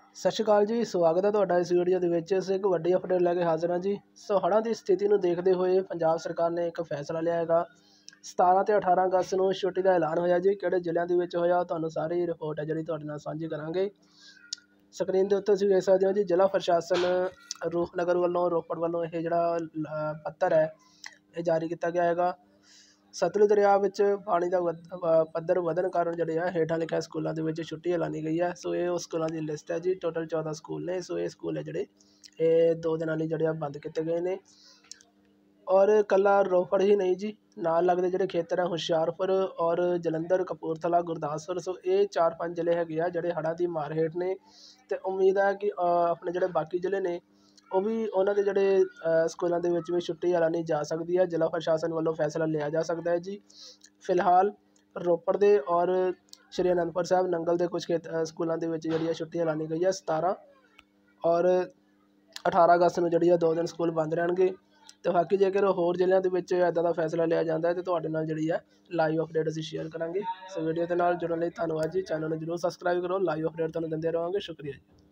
ਸਤਿ ਸ਼੍ਰੀ ਅਕਾਲ ਜੀ। ਸਵਾਗਤ ਹੈ ਤੁਹਾਡਾ ਇਸ ਵੀਡੀਓ ਦੇ ਵਿੱਚ। ਅਸੀਂ ਇੱਕ ਵੱਡੀ ਅਪਡੇਟ ਲੈ ਕੇ ਹਾਜ਼ਰ ਹਾਂ ਜੀ। ਹੜ੍ਹਾਂ ਦੀ ਸਥਿਤੀ ਨੂੰ ਦੇਖਦੇ ਹੋਏ ਪੰਜਾਬ ਸਰਕਾਰ ਨੇ ਇੱਕ ਫੈਸਲਾ ਲਿਆ ਹੈਗਾ। 17 ਅਤੇ 18 ਅਗਸਤ ਨੂੰ ਛੁੱਟੀ ਦਾ ਐਲਾਨ ਹੋਇਆ ਜੀ। ਕਿਹੜੇ ਜ਼ਿਲ੍ਹਿਆਂ ਦੇ ਵਿੱਚ ਹੋਇਆ, ਤੁਹਾਨੂੰ ਸਾਰੀ ਰਿਪੋਰਟ ਹੈ ਜਿਹੜੀ ਤੁਹਾਡੇ ਨਾਲ ਸਾਂਝੀ ਕਰਾਂਗੇ। ਸਕਰੀਨ ਦੇ ਉੱਤੇ ਤੁਸੀਂ ਵੇਖ ਸਕਦੇ ਹੋ ਜੀ, ਜ਼ਿਲ੍ਹਾ ਪ੍ਰਸ਼ਾਸਨ ਰੂਪਨਗਰ ਵੱਲੋਂ, ਰੋਪੜ ਵੱਲੋਂ ਇਹ ਜਿਹੜਾ ਪੱਤਰ ਹੈ ਇਹ ਜਾਰੀ ਕੀਤਾ ਗਿਆ ਹੈਗਾ। ਸਤਲੁਜ ਦਰਿਆ ਵਿੱਚ ਪਾਣੀ ਦਾ ਪੱਧਰ ਵਧਣ ਕਾਰਨ ਜਿਹੜੇ ਆ ਹੇਠਾਂ ਲਿਖਿਆ ਸਕੂਲਾਂ ਦੇ ਵਿੱਚ ਛੁੱਟੀ ਐਲਾਨੀ ਗਈ ਹੈ। ਸੋ ਇਹ ਉਹ ਸਕੂਲਾਂ ਦੀ ਲਿਸਟ ਹੈ ਜੀ। ਟੋਟਲ 14 ਸਕੂਲ ਨੇ। ਸੋ ਇਹ ਸਕੂਲ ਹੈ ਜਿਹੜੇ ਇਹ 2 ਦਿਨਾਂ ਲਈ ਜਿਹੜੇ ਆ ਬੰਦ ਕੀਤੇ ਗਏ ਨੇ। ਔਰ ਇਕੱਲਾ ਰੋਪੜ ਹੀ ਨਹੀਂ ਜੀ, ਨਾਲ ਲੱਗਦੇ ਜਿਹੜੇ ਖੇਤਰ ਆ ਹੁਸ਼ਿਆਰਪੁਰ ਔਰ ਜਲੰਧਰ, ਕਪੂਰਥਲਾ, ਗੁਰਦਾਸਪੁਰ, ਸੋ ਇਹ 4-5 ਜ਼ਿਲ੍ਹੇ ਹੈਗੇ ਆ ਜਿਹੜੇ ਹੜ੍ਹਾਂ ਦੀ ਮਾਰ ਹੇਠ ਨੇ। ਅਤੇ ਉਮੀਦ ਹੈ ਕਿ ਆਪਣੇ ਜਿਹੜੇ ਬਾਕੀ ਜ਼ਿਲ੍ਹੇ ਨੇ ਉਹ ਵੀ ਉਹਨਾਂ ਦੇ ਜਿਹੜੇ ਸਕੂਲਾਂ ਦੇ ਵਿੱਚ ਵੀ ਛੁੱਟੀ ਐਲਾਨੀ ਜਾ ਸਕਦੀ ਹੈ। ਜ਼ਿਲ੍ਹਾ ਪ੍ਰਸ਼ਾਸਨ ਵੱਲੋਂ ਫੈਸਲਾ ਲਿਆ ਜਾ ਸਕਦਾ ਹੈ ਜੀ। ਫਿਲਹਾਲ ਰੋਪੜ ਦੇ ਔਰ ਸ਼੍ਰੀ ਅਨੰਦਪੁਰ ਸਾਹਿਬ, ਨੰਗਲ ਦੇ ਕੁਝ ਸਕੂਲਾਂ ਦੇ ਵਿੱਚ ਜਿਹੜੀ ਆ ਛੁੱਟੀ ਐਲਾਨੀ ਗਈ ਹੈ 17 ਔਰ 18 ਅਗਸਤ ਨੂੰ ਜਿਹੜੀ ਆ 2 ਦਿਨ ਸਕੂਲ ਬੰਦ ਰਹਿਣਗੇ। ਅਤੇ ਬਾਕੀ ਜੇਕਰ ਹੋਰ ਜ਼ਿਲ੍ਹਿਆਂ ਦੇ ਵਿੱਚ ਇੱਦਾਂ ਦਾ ਫੈਸਲਾ ਲਿਆ ਜਾਂਦਾ ਹੈ ਤਾਂ ਤੁਹਾਡੇ ਨਾਲ ਜਿਹੜੀ ਹੈ ਲਾਈਵ ਅਪਡੇਟ ਅਸੀਂ ਸ਼ੇਅਰ ਕਰਾਂਗੇ। ਸੋ ਵੀਡੀਓ ਦੇ ਨਾਲ ਜੁੜਨ ਲਈ ਧੰਨਵਾਦ ਜੀ। ਚੈਨਲ ਨੂੰ ਜ਼ਰੂਰ ਸਬਸਕ੍ਰਾਈਬ ਕਰੋ। ਲਾਈਵ ਅਪਡੇਟ ਤੁਹਾਨੂੰ ਦਿੰਦੇ ਰਹਾਂਗੇ। ਸ਼ੁਕਰੀਆ ਜੀ।